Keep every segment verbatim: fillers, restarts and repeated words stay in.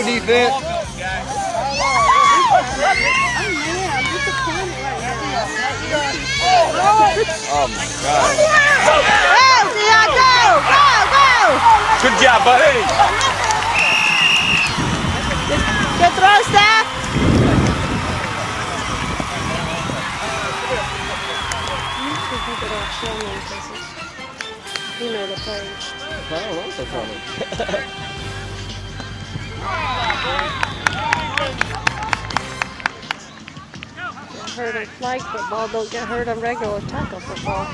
go, defense. Oh my God. Go, Dion, go! Go, go! Good job, buddy. Good, good throw, Steph. You know the page. I don't know what they're coming. Get hurt on flag football, don't get hurt on regular tackle football.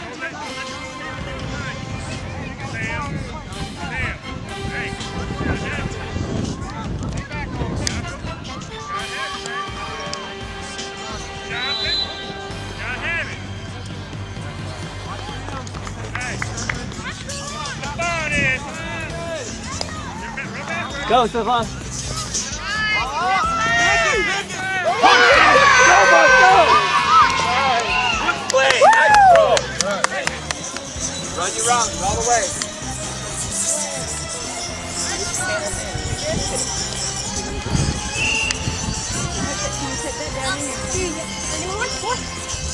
Go, Stefan. Good play. Nice throw. Run your rounds all the way. Can you put that down in your shoe? Anyone? What?